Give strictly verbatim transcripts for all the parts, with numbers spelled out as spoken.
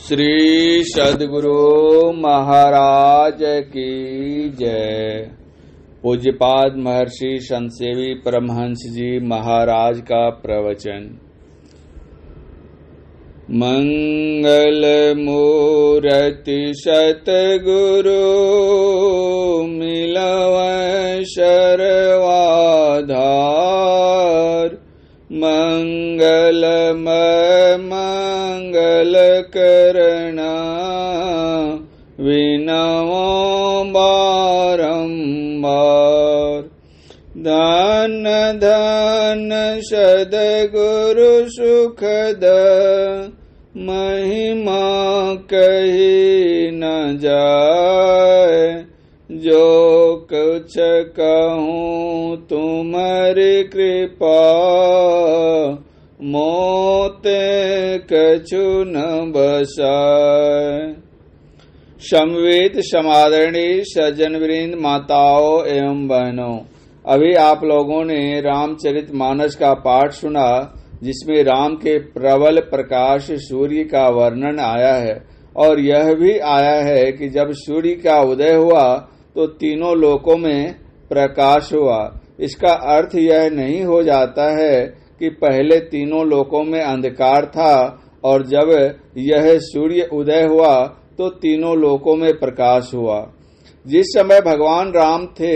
श्री सद्गुरु महाराज की जय। पूज्यपाद महर्षि संतसेवी परमहंस जी महाराज का प्रवचन। मंगल मूर्ति सतगुरु मिलव शर्वाधार, मंगलमय मंगल करना विनवो बारंबार। धन धन सद्गुरु सुखद, महिमा कही न जाए। जो कुछ कहूँ तुम्हारी कृपा, मोते कछु न बसाए। समवेत समादरणी सज्जन वृंद, माताओं एवं बहनों, अभी आप लोगों ने रामचरितमानस का पाठ सुना, जिसमें राम के प्रबल प्रकाश सूर्य का वर्णन आया है। और यह भी आया है कि जब सूर्य का उदय हुआ तो तीनों लोकों में प्रकाश हुआ। इसका अर्थ यह नहीं हो जाता है कि पहले तीनों लोकों में अंधकार था और जब यह सूर्य उदय हुआ तो तीनों लोकों में प्रकाश हुआ। जिस समय भगवान राम थे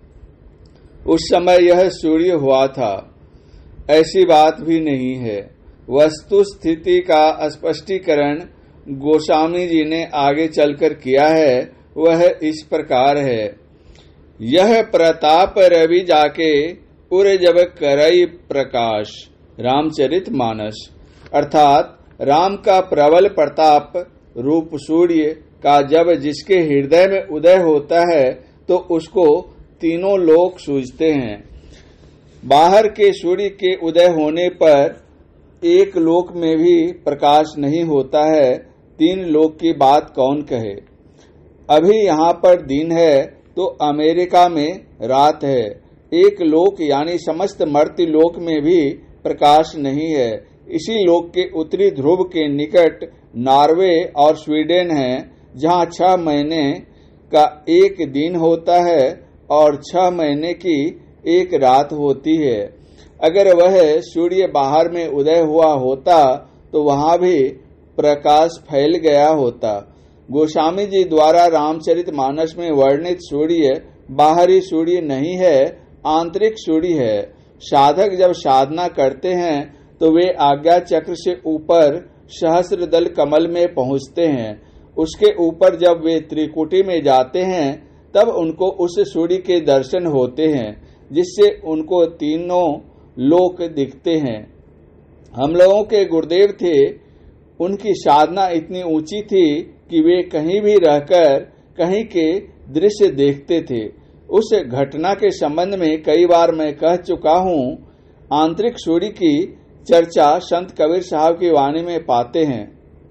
उस समय यह सूर्य हुआ था, ऐसी बात भी नहीं है। वस्तु स्थिति का स्पष्टीकरण गोस्वामी जी ने आगे चलकर किया है। वह इस प्रकार है। यह प्रताप रवि जाके उर जब करई प्रकाश, रामचरितमानस। अर्थात राम का प्रबल प्रताप रूप सूर्य का जब जिसके हृदय में उदय होता है तो उसको तीनों लोक सूझते हैं। बाहर के सूर्य के उदय होने पर एक लोक में भी प्रकाश नहीं होता है, तीन लोक की बात कौन कहे। अभी यहाँ पर दिन है तो अमेरिका में रात है। एक लोक यानी समस्त मर्त्य लोक में भी प्रकाश नहीं है। इसी लोक के उत्तरी ध्रुव के निकट नॉर्वे और स्वीडन है, जहाँ छह महीने का एक दिन होता है और छह महीने की एक रात होती है। अगर वह सूर्य बाहर में उदय हुआ होता तो वहां भी प्रकाश फैल गया होता। गोस्वामी जी द्वारा रामचरितमानस में वर्णित सूर्य बाहरी सूर्य नहीं है, आंतरिक सूर्य है। साधक जब साधना करते हैं तो वे आज्ञा चक्र से ऊपर सहस्त्रदल कमल में पहुंचते हैं। उसके ऊपर जब वे त्रिकुटी में जाते हैं तब उनको उस सूर्य के दर्शन होते हैं, जिससे उनको तीनों लोक दिखते हैं। हम लोगों के गुरुदेव थे, उनकी साधना इतनी ऊंची थी कि वे कहीं भी रहकर कहीं के दृश्य देखते थे। उस घटना के संबंध में कई बार मैं कह चुका हूँ। आंतरिक सूर्य की चर्चा संत कबीर साहब की वाणी में पाते हैं।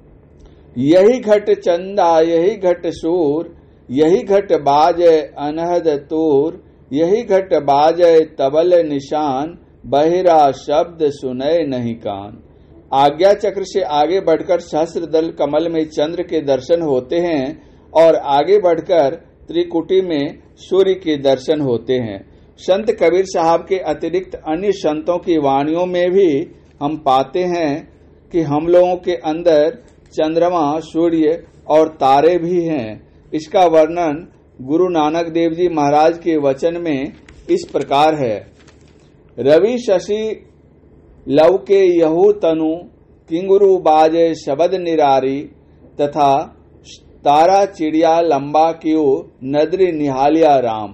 यही घट चंदा यही घट सूर, यही घट बाज अनहद तूर, यही घट बाज तबल निशान, बहिरा शब्द सुनय नहीं कान। आज्ञा चक्र से आगे बढ़कर सहस्त्रदल कमल में चंद्र के दर्शन होते हैं और आगे बढ़कर त्रिकुटी में सूर्य के दर्शन होते हैं। संत कबीर साहब के अतिरिक्त अन्य संतों की वाणियों में भी हम पाते हैं कि हम लोगों के अंदर चंद्रमा, सूर्य और तारे भी हैं। इसका वर्णन गुरु नानक देव जी महाराज के वचन में इस प्रकार है। रवि शशि लव के यहू तनु, किंगुरु बाजे शबद निरारी, तथा तारा चिड़िया लंबा कियो नदरी निहालिया राम।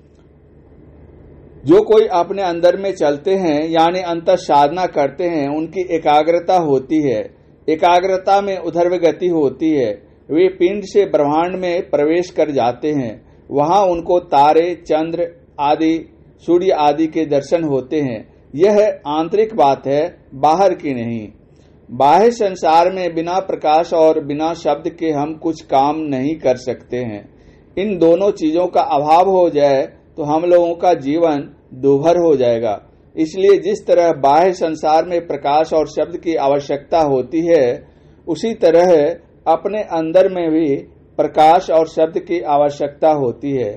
जो कोई अपने अंदर में चलते हैं यानी अंतर साधना करते हैं, उनकी एकाग्रता होती है। एकाग्रता में उधर्व गति होती है। वे पिंड से ब्रह्मांड में प्रवेश कर जाते हैं। वहां उनको तारे, चंद्र आदि, सूर्य आदि के दर्शन होते हैं। यह आंतरिक बात है, बाहर की नहीं। बाह्य संसार में बिना प्रकाश और बिना शब्द के हम कुछ काम नहीं कर सकते हैं। इन दोनों चीजों का अभाव हो जाए तो हम लोगों का जीवन दुभर हो जाएगा। इसलिए जिस तरह बाह्य संसार में प्रकाश और शब्द की आवश्यकता होती है, उसी तरह अपने अंदर में भी प्रकाश और शब्द की आवश्यकता होती है।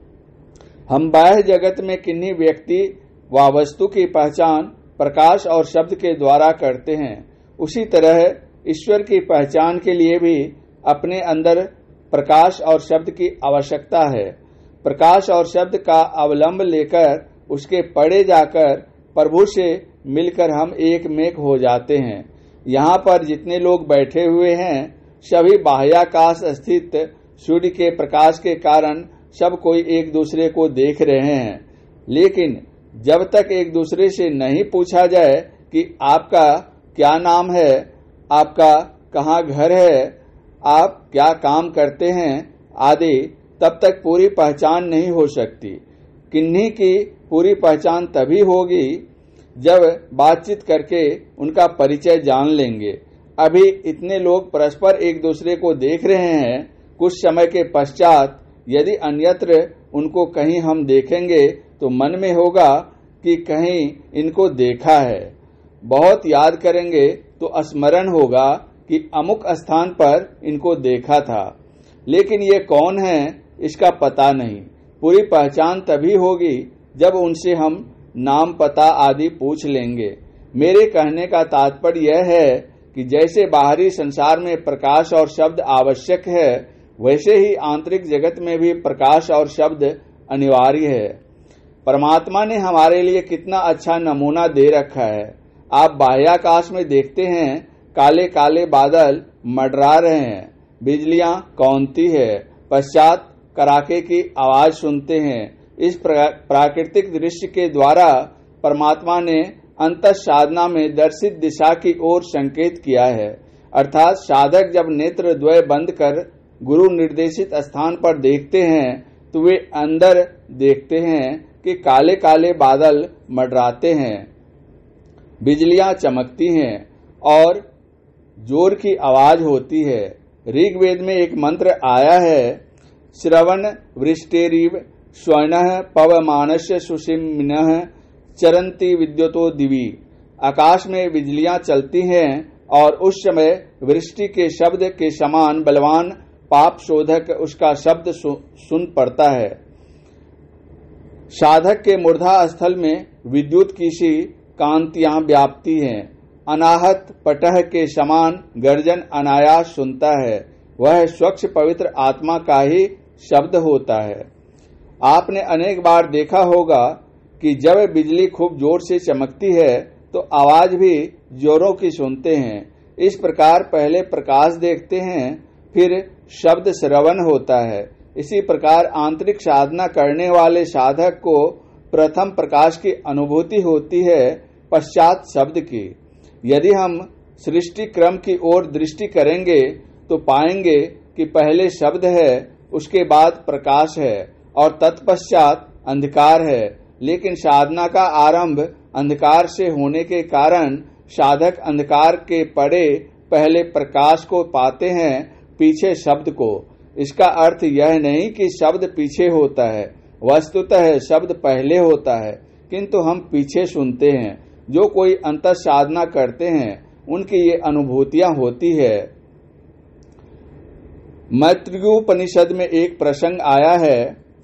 हम बाह्य जगत में किन्हीं व्यक्ति व वस्तु की पहचान प्रकाश और शब्द के द्वारा करते हैं, उसी तरह ईश्वर की पहचान के लिए भी अपने अंदर प्रकाश और शब्द की आवश्यकता है। प्रकाश और शब्द का अवलंब लेकर उसके परे जाकर प्रभु से मिलकर हम एक मेक हो जाते हैं। यहाँ पर जितने लोग बैठे हुए हैं सभी बाह्याकाश स्थित सूर्य के प्रकाश के कारण सब कोई एक दूसरे को देख रहे हैं, लेकिन जब तक एक दूसरे से नहीं पूछा जाए कि आपका क्या नाम है, आपका कहाँ घर है, आप क्या काम करते हैं आदि, तब तक पूरी पहचान नहीं हो सकती। किन्हीं की पूरी पहचान तभी होगी जब बातचीत करके उनका परिचय जान लेंगे। अभी इतने लोग परस्पर एक दूसरे को देख रहे हैं, कुछ समय के पश्चात यदि अन्यत्र उनको कहीं हम देखेंगे तो मन में होगा कि कहीं इनको देखा है। बहुत याद करेंगे तो स्मरण होगा कि अमुक स्थान पर इनको देखा था, लेकिन ये कौन है इसका पता नहीं। पूरी पहचान तभी होगी जब उनसे हम नाम पता आदि पूछ लेंगे। मेरे कहने का तात्पर्य यह है कि जैसे बाहरी संसार में प्रकाश और शब्द आवश्यक है, वैसे ही आंतरिक जगत में भी प्रकाश और शब्द अनिवार्य है। परमात्मा ने हमारे लिए कितना अच्छा नमूना दे रखा है। आप बाह्याकाश में देखते हैं काले काले बादल मंडरा रहे हैं, बिजलियां कौनती है, पश्चात कड़ाके की आवाज सुनते हैं। इस प्राकृतिक दृश्य के द्वारा परमात्मा ने अंतः साधना में दर्शित दिशा की ओर संकेत किया है, अर्थात साधक जब नेत्र द्वय बंद कर गुरु निर्देशित स्थान पर देखते हैं तो वे अंदर देखते हैं कि काले काले बादल मंडराते हैं, बिजलियां चमकती हैं और जोर की आवाज होती है। ऋग्वेद में एक मंत्र आया है, श्रवण वृष्टेरिव स्वर्णः पवमानस्य सुषिम्नः चरन्ति विद्युतो दिवि। आकाश में बिजलियां चलती हैं और उस समय वृष्टि के शब्द के समान बलवान पाप शोधक उसका शब्द सुन पड़ता है। साधक के मूर्धा स्थल में विद्युत की सी कांतियां व्याप्ति हैं, अनाहत पटह के समान गर्जन अनायास सुनता है। वह स्वच्छ पवित्र आत्मा का ही शब्द होता है। आपने अनेक बार देखा होगा कि जब बिजली खूब जोर से चमकती है तो आवाज भी जोरों की सुनते हैं। इस प्रकार पहले प्रकाश देखते हैं, फिर शब्द श्रवण होता है। इसी प्रकार आंतरिक साधना करने वाले साधक को प्रथम प्रकाश की अनुभूति होती है, पश्चात शब्द की। यदि हम सृष्टि क्रम की ओर दृष्टि करेंगे तो पाएंगे कि पहले शब्द है, उसके बाद प्रकाश है और तत्पश्चात अंधकार है। लेकिन साधना का आरंभ अंधकार से होने के कारण साधक अंधकार के परे पहले प्रकाश को पाते हैं, पीछे शब्द को। इसका अर्थ यह नहीं कि शब्द पीछे होता है, वस्तुतः शब्द पहले होता है, किंतु हम पीछे सुनते हैं। जो कोई अंतर साधना करते हैं उनकी ये अनुभूतियां होती है। मैत्रेयोपनिषद में एक प्रसंग आया है।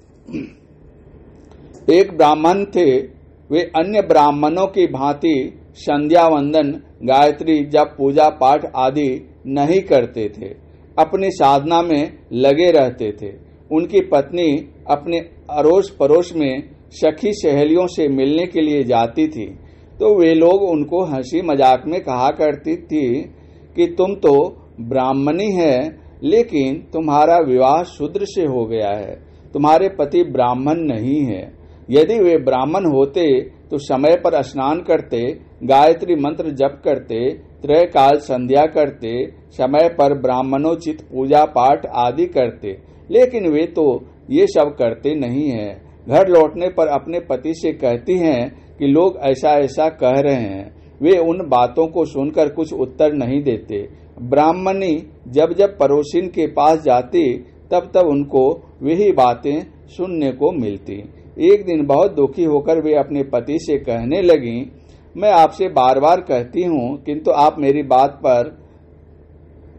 एक ब्राह्मण थे, वे अन्य ब्राह्मणों की भांति संध्या वंदन, गायत्री, जप, पूजा पाठ आदि नहीं करते थे, अपनी साधना में लगे रहते थे। उनकी पत्नी अपने अड़ोस पड़ोस में सखी सहेलियों से मिलने के लिए जाती थी, तो वे लोग उनको हंसी मजाक में कहा करती थी कि तुम तो ब्राह्मणी है, लेकिन तुम्हारा विवाह शूद्र से हो गया है, तुम्हारे पति ब्राह्मण नहीं है। यदि वे ब्राह्मण होते तो समय पर स्नान करते, गायत्री मंत्र जप करते, त्रय काल संध्या करते, समय पर ब्राह्मणोचित पूजा पाठ आदि करते, लेकिन वे तो ये सब करते नहीं हैं। घर लौटने पर अपने पति से कहती हैं कि लोग ऐसा ऐसा कह रहे हैं। वे उन बातों को सुनकर कुछ उत्तर नहीं देते। ब्राह्मणी जब जब पड़ोसिन के पास जाती तब तब उनको वही बातें सुनने को मिलती। एक दिन बहुत दुखी होकर वे अपने पति से कहने लगी, मैं आपसे बार बार कहती हूँ, किंतु आप मेरी बात पर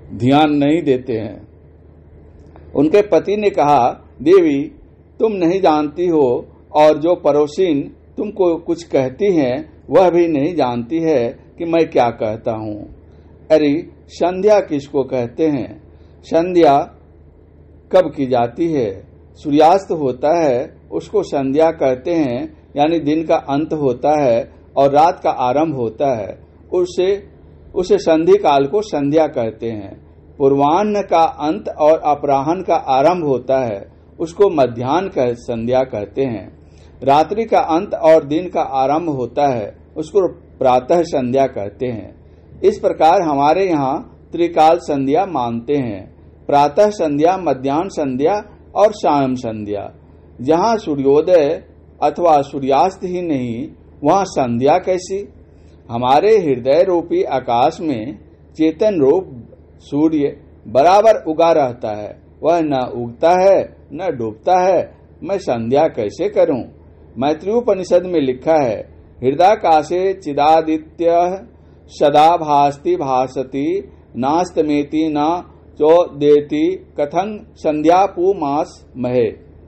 ध्यान नहीं देते हैं। उनके पति ने कहा, देवी तुम नहीं जानती हो और जो पड़ोसिन तुमको कुछ कहती हैं वह भी नहीं जानती है कि मैं क्या कहता हूँ। अरे संध्या किसको कहते हैं? संध्या कब की जाती है? सूर्यास्त होता है उसको संध्या कहते हैं, यानी दिन का अंत होता है और रात का आरंभ होता है, उसे उसे संधि काल को संध्या कहते हैं। पूर्वाह्न का अंत और अपराह्न का आरंभ होता है उसको मध्याह्न कह संध्या कहते हैं। रात्रि का अंत और दिन का आरंभ होता है उसको प्रातः संध्या कहते हैं। इस प्रकार हमारे यहाँ त्रिकाल संध्या मानते हैं, प्रातः संध्या, मध्याह्न संध्या और सायं संध्या। जहाँ सूर्योदय अथवा सूर्यास्त ही नहीं वहाँ संध्या कैसी? हमारे हृदय रूपी आकाश में चेतन रूप सूर्य बराबर उगा रहता है, वह न उगता है न डूबता है, मैं संध्या कैसे करूं? मैत्रेयोपनिषद में लिखा है, हृदयाकाशे चिदादित्य सदा भास्ति भासति नास्तमेति न चोदेति कथं संध्या पुमास महे।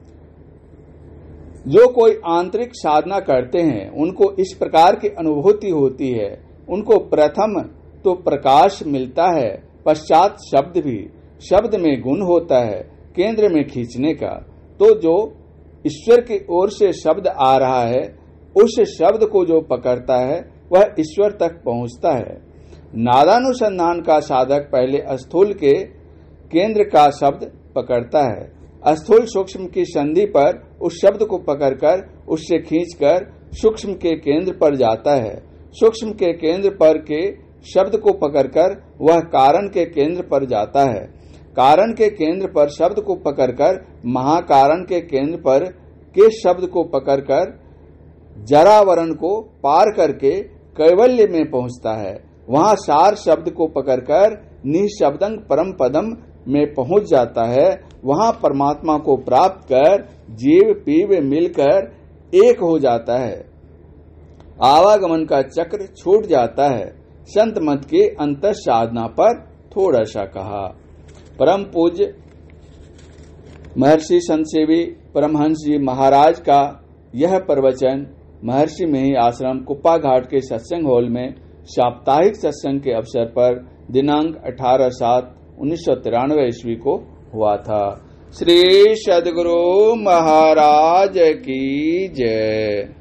जो कोई आंतरिक साधना करते हैं उनको इस प्रकार की अनुभूति होती है। उनको प्रथम तो प्रकाश मिलता है, पश्चात शब्द भी। शब्द में गुण होता है केंद्र में खींचने का। तो जो ईश्वर की ओर से शब्द आ रहा है उस शब्द को जो पकड़ता है वह ईश्वर तक पहुंचता है। नादानुसंधान का साधक पहले स्थूल के केंद्र का शब्द पकड़ता है। स्थूल सूक्ष्म की संधि पर उस शब्द को पकड़कर उससे खींचकर सूक्ष्म के केंद्र पर जाता है। सूक्ष्म के केंद्र पर के शब्द को पकड़कर वह कारण के केंद्र पर जाता है। कारण के केंद्र पर शब्द को पकड़कर महाकारण के केंद्र पर के शब्द को पकड़कर जरावरण को पार करके कैवल्य में पहुंचता है। वहां सार शब्द को पकड़कर निःशब्दं परम पदम में पहुंच जाता है। वहां परमात्मा को प्राप्त कर जीव पीव मिलकर एक हो जाता है। आवागमन का चक्र छूट जाता है। संत मत के अंतर साधना पर थोड़ा सा कहा। परम पूज्य महर्षि संत सेवी परमहंस जी महाराज का यह प्रवचन महर्षि मेही आश्रम कुप्पा घाट के सत्संग हॉल में साप्ताहिक सत्संग के अवसर पर दिनांक अठारह सात उन्नीस सौ तिरानवे ईस्वी को हुआ था। श्री सद्गुरु महाराज की जय।